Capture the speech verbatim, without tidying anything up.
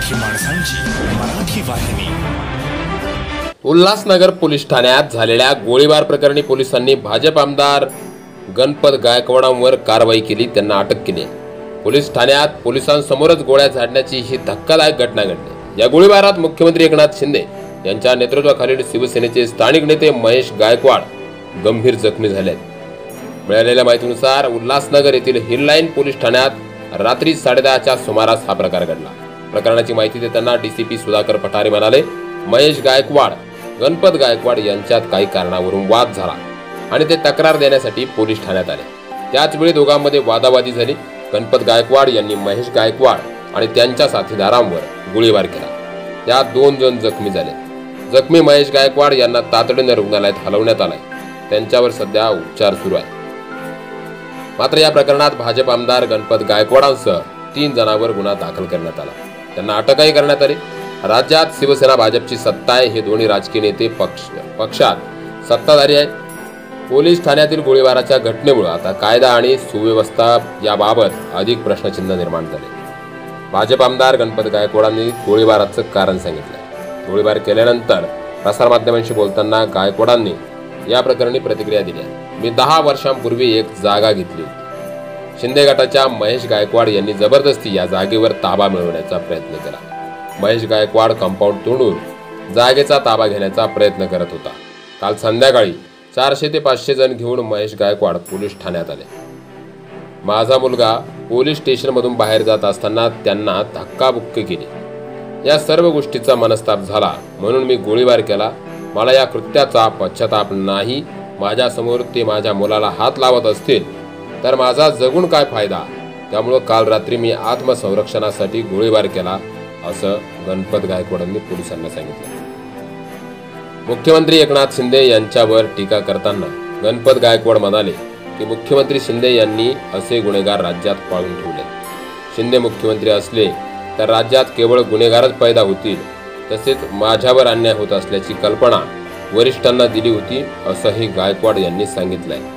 मराठी माणसांची मराठी वाहिनी। उल्हासनगर पोलीस ठाण्यात झालेल्या गोळीबार प्रकरणी पोलिसांनी भाजप आमदार गणपत गायकवाडांवर कारवाई केली, त्यांना अटक केली। पोलीस ठाण्यात पोलिसांसमोरच गोळ्या झाडण्याची ही धक्कादायक घटना घडली। या गोळीबारात मुख्यमंत्री एकनाथ शिंदे यांच्या नेतृत्वाखालील शिवसेनेचे स्थानिक नेते महेश गायकवाड गंभीर जखमी झाले। मिळालेल्या माहितीनुसार उल्हासनगर येथील हिल लाईन पोलीस ठाण्यात रात्री साडेदहाच्या सुमारास हा प्रकार घडला। प्रकरणाची माहिती देताना डीसीपी सुधाकर पठारे म्हणाले, महेश गायकवाड गणपत गायकवाड यांच्यात काही कारणावरून वाद झाला आणि ते तक्रार देण्यासाठी पोलीस ठाण्यात आले। त्याच वेळी दोघांमध्ये वादावादी झाली। गणपत गायकवाड यांनी महेश गायकवाड आणि त्यांच्या साथीदारांवर गोळीबार केला। त्यात दोन जण जखमी झाले। जखमी महेश गायकवाड यांना तातडीने रुग्णालयात हलवण्यात आले, त्यांच्यावर सध्या उपचार सुरू आहे। मात्र या प्रकरणात भाजप आमदार गणपत गायकवाडांसह तीन जणांवर गुन्हा दाखल करण्यात आला, त्यांना अटकही करण्यात आली। राज्यात शिवसेना भाजपची सत्ता आहे, हे दोन्ही राजकीय नेते पक्ष पक्षात सत्ताधारी आहेत। पोलीस ठाण्यातील गोळीबाराच्या घटनेमुळे आता कायदा आणि सुव्यवस्था याबाबत अधिक प्रश्नचिन्ह निर्माण झाले। भाजप आमदार गणपत गायकवाडांनी गोळीबाराचं कारण सांगितलं। गोळीबार केल्यानंतर प्रसारमाध्यमांशी बोलताना गायकवाडांनी या प्रकरणी प्रतिक्रिया दिली। मी दहा वर्षांपूर्वी एक जागा घेतली होती। शिंदे गटाच्या महेश गायकवाड यांनी जबरदस्ती या जागेवर ताबा मिळवण्याचा प्रयत्न केला। महेश गायकवाड कंपाऊंड तोडून जागेचा ताबा घेण्याचा प्रयत्न करत होता। काल संध्याकाळी चारशे ते पाचशे जण घेऊन महेश गायकवाड पोलीस ठाण्यात आले। माझा मुलगा पोलीस स्टेशनमधून बाहेर जात असताना त्यांना धक्काबुक्की केली। या सर्व गोष्टीचा मनस्ताप झाला म्हणून मी गोळीबार केला। मला या कृत्याचा पश्चाताप नाही। माझ्या समोर ते माझ्या मुलाला हात लावत असतील तर माझा जगून काय फायदा। त्यामुळे काल रात्री मी आत्मसंरक्षणासाठी गोळीबार केला, असं गणपत गायकवाडांनी पोलिसांना सांगितलं। मुख्यमंत्री एकनाथ शिंदे यांच्यावर टीका करताना गणपत गायकवाड म्हणाले की मुख्यमंत्री शिंदे यांनी असे गुन्हेगार राज्यात पाळून ठेवले। शिंदे मुख्यमंत्री असले तर राज्यात केवळ गुन्हेगारच पैदा होतील, तसेच माझ्यावर अन्याय होत असल्याची कल्पना वरिष्ठांना दिली होती, असंही गायकवाड यांनी सांगितलंय।